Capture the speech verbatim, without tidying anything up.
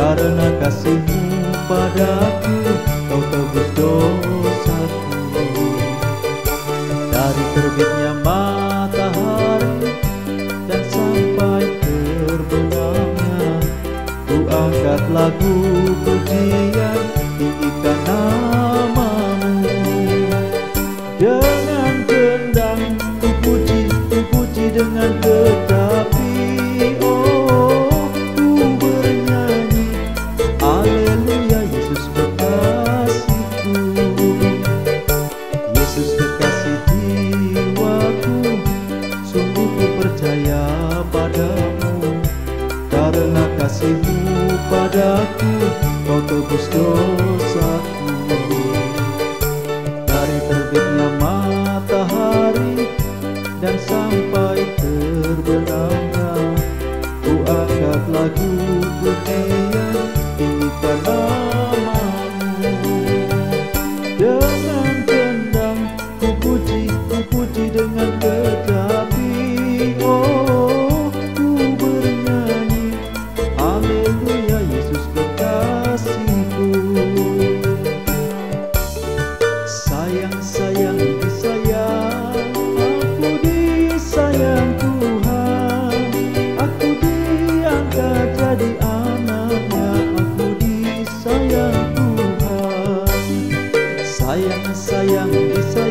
Karena kasih-Mu padaku, Kau tebus dosaku. Dari terbitnya matahari dan sampai terbenamnya, ku angkat lagu pujian, tinggikan nama-Mu. Dengan kendang ku puji, ku puji dengan tetapi oh, ku bernyanyi haleluya, Yesus kekasihku. Yesus kekasih jiwaku, sungguh ku percaya padamu. Karena kasih-Mu padaku, Kau tebus dosaku. Dari terbitnya matahari dan sampai terbenamnya, ku angkat lagu pujian, tinggikan nama-Mu. Dengan kendang ku puji, ku puji dengan tetapi oh, ku bernyanyi haleluya, Yesus kekasihku. Sayang, sayang, disayang, aku disayang Tuhan. Aku diangkat jadi anaknya, aku disayang Tuhan. Sayang, sayang, disayang